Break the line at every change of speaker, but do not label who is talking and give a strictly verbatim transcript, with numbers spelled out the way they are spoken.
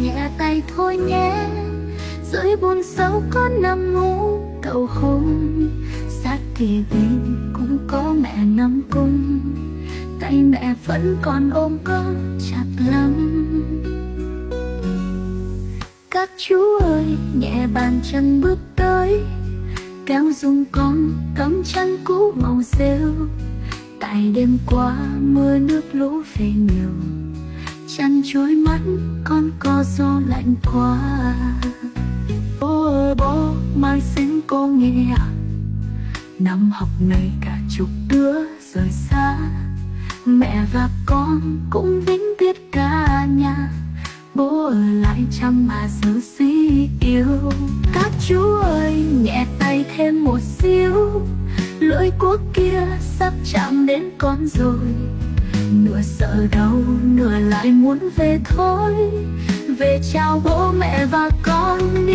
nhẹ tay thôi nhé. Dưới buồn sâu con nằm ngủ cầu hôn, sát kề bên cũng có mẹ nằm cung. Tay mẹ vẫn còn ôm con chặt lắm. Các chú ơi nhẹ bàn chân bước tới, kéo dung con cắm chân cũ màu rêu. Tại đêm qua mưa nước lũ về nhiều, chăn trôi mắt con có gió lạnh quá. Bố ơi bố mai sinh cô nghe, năm học này cả chục đứa rời xa. Mẹ và con cũng vĩnh biệt cả nhà, bố ở lại chăm mà giữ xí yêu. Các chú ơi nhẹ tay thêm một xíu, lưỡi cuốc kia sắp chạm đến con rồi. Nửa sợ đau nửa lại muốn về thôi, về chào bố mẹ và con đi.